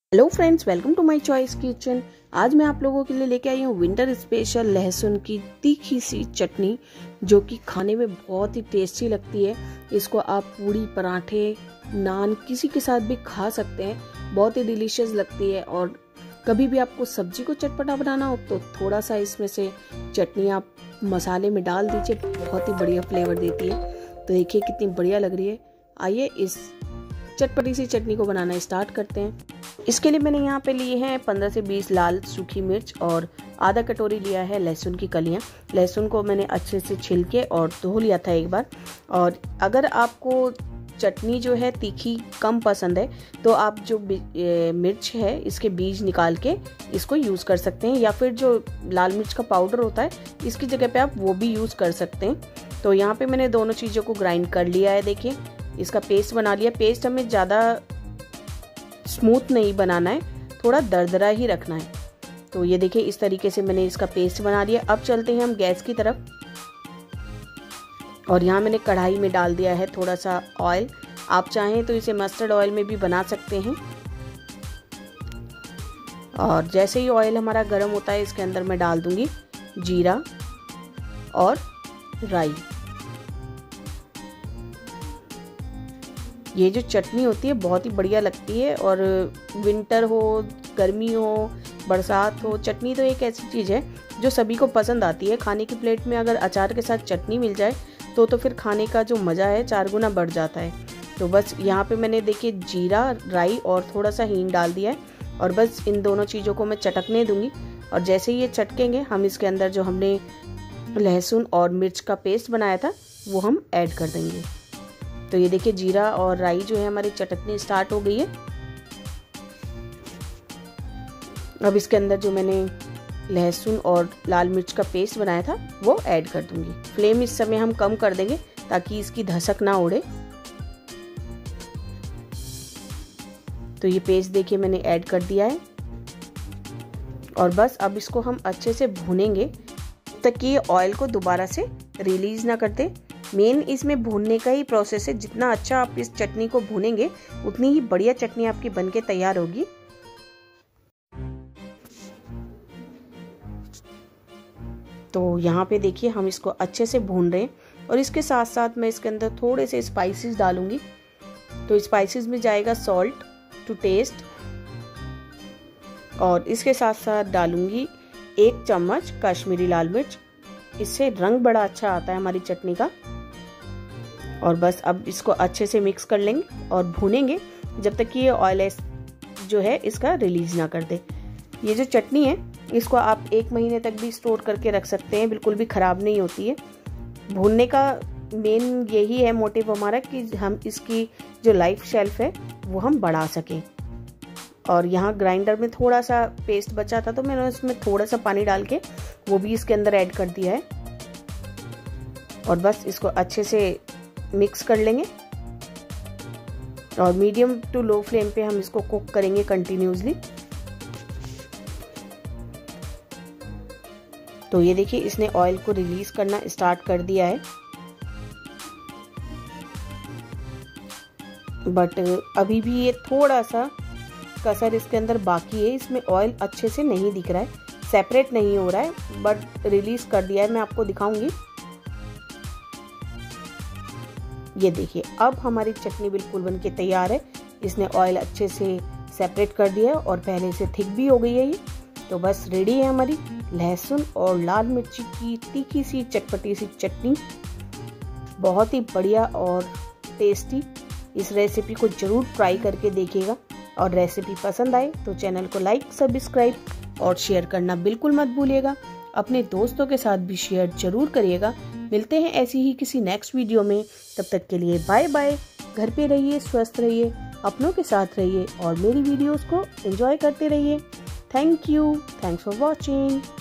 Hello friends, welcome to my choice kitchen. आज मैं आप लोगों के लिए लेके आई हूँ विंटर स्पेशल लहसुन की तीखी सी चटनी, जो कि खाने में बहुत ही टेस्टी लगती है। इसको आप पूड़ी, पराठे, नान किसी के साथ भी खा सकते हैं। बहुत ही डिलीशियस लगती है। और कभी भी आपको सब्जी को चटपटा बनाना हो तो थोड़ा सा इसमें से चटनी आप मसाले में डाल दीजिए, बहुत ही बढ़िया फ्लेवर देती है। तो देखिए कितनी बढ़िया लग रही है। आइए इस चटपटी सी चटनी को बनाना स्टार्ट करते हैं। इसके लिए मैंने यहाँ पे लिए हैं 15 से 20 लाल सूखी मिर्च और आधा कटोरी लिया है लहसुन की कलियाँ। लहसुन को मैंने अच्छे से छिल के और धो लिया था एक बार। और अगर आपको चटनी जो है तीखी कम पसंद है तो आप जो मिर्च है इसके बीज निकाल के इसको यूज़ कर सकते हैं, या फिर जो लाल मिर्च का पाउडर होता है इसकी जगह पे आप वो भी यूज़ कर सकते हैं। तो यहाँ पे मैंने दोनों चीज़ों को ग्राइंड कर लिया है। देखिए इसका पेस्ट बना लिया। पेस्ट हमें ज़्यादा स्मूथ नहीं बनाना है, थोड़ा दरदरा ही रखना है। तो ये देखिए इस तरीके से मैंने इसका पेस्ट बना लिया। अब चलते हैं हम गैस की तरफ। और यहाँ मैंने कढ़ाई में डाल दिया है थोड़ा सा ऑयल। आप चाहें तो इसे मस्टर्ड ऑयल में भी बना सकते हैं। और जैसे ही ऑयल हमारा गर्म होता है इसके अंदर मैं डाल दूंगी जीरा और राई। ये जो चटनी होती है बहुत ही बढ़िया लगती है। और विंटर हो, गर्मी हो, बरसात हो, चटनी तो एक ऐसी चीज़ है जो सभी को पसंद आती है। खाने की प्लेट में अगर अचार के साथ चटनी मिल जाए तो फिर खाने का जो मज़ा है 4 गुना बढ़ जाता है। तो बस यहाँ पे मैंने देखिए जीरा, राई और थोड़ा सा हींग डाल दिया है। और बस इन दोनों चीज़ों को मैं चटकने दूंगी। और जैसे ही ये चटकेंगे हम इसके अंदर जो हमने लहसुन और मिर्च का पेस्ट बनाया था वो हम ऐड कर देंगे। तो ये देखिए जीरा और राई जो है हमारी चटकनी स्टार्ट हो गई है। अब इसके अंदर जो मैंने लहसुन और लाल मिर्च का पेस्ट बनाया था वो ऐड कर दूंगी। फ्लेम इस समय हम कम कर देंगे ताकि इसकी धसक ना उड़े। तो ये पेस्ट देखिए मैंने ऐड कर दिया है। और बस अब इसको हम अच्छे से भूनेंगे तब तक ये ऑयल को दोबारा से रिलीज ना कर दे। मेन इसमें भूनने का ही प्रोसेस है। जितना अच्छा आप इस चटनी को भूनेंगे उतनी ही बढ़िया चटनी आपकी बनके तैयार होगी। तो यहाँ पे देखिए हम इसको अच्छे से भून रहे हैं। और इसके साथ साथ मैं इसके अंदर थोड़े से स्पाइसेस डालूंगी। तो स्पाइसेस में जाएगा सॉल्ट टू टेस्ट, और इसके साथ साथ डालूंगी 1 चम्मच कश्मीरी लाल मिर्च। इससे रंग बड़ा अच्छा आता है हमारी चटनी का। और बस अब इसको अच्छे से मिक्स कर लेंगे और भूनेंगे जब तक कि ये ऑयल जो है इसका रिलीज ना कर दे। ये जो चटनी है इसको आप 1 महीने तक भी स्टोर करके रख सकते हैं, बिल्कुल भी ख़राब नहीं होती है। भूनने का मेन यही है मोटिव हमारा कि हम इसकी जो लाइफ शेल्फ है वो हम बढ़ा सकें। और यहाँ ग्राइंडर में थोड़ा सा पेस्ट बचा था तो मैंने उसमें थोड़ा सा पानी डाल के वो भी इसके अंदर ऐड कर दिया है। और बस इसको अच्छे से मिक्स कर लेंगे। और मीडियम टू लो फ्लेम पे हम इसको कुक करेंगे कंटिन्यूसली। तो ये देखिए इसने ऑयल को रिलीज करना स्टार्ट कर दिया है। बट अभी भी ये थोड़ा सा कसर इसके अंदर बाकी है। इसमें ऑयल अच्छे से नहीं दिख रहा है, सेपरेट नहीं हो रहा है, बट रिलीज कर दिया है। मैं आपको दिखाऊंगी। ये देखिए अब हमारी चटनी बिल्कुल बनके तैयार है। इसने ऑयल अच्छे से सेपरेट कर दिया है और पहले से थिक भी हो गई है ये। तो बस रेडी है हमारी लहसुन और लाल मिर्ची की तीखी सी चटपटी सी चटनी। बहुत ही बढ़िया और टेस्टी। इस रेसिपी को जरूर ट्राई करके देखिएगा। और रेसिपी पसंद आए तो चैनल को लाइक, सब्सक्राइब और शेयर करना बिल्कुल मत भूलिएगा। अपने दोस्तों के साथ भी शेयर जरूर करिएगा। मिलते हैं ऐसी ही किसी नेक्स्ट वीडियो में। तब तक के लिए बाय बाय। घर पे रहिए, स्वस्थ रहिए, अपनों के साथ रहिए और मेरी वीडियोस को एंजॉय करते रहिए। Thank you. Thanks for watching.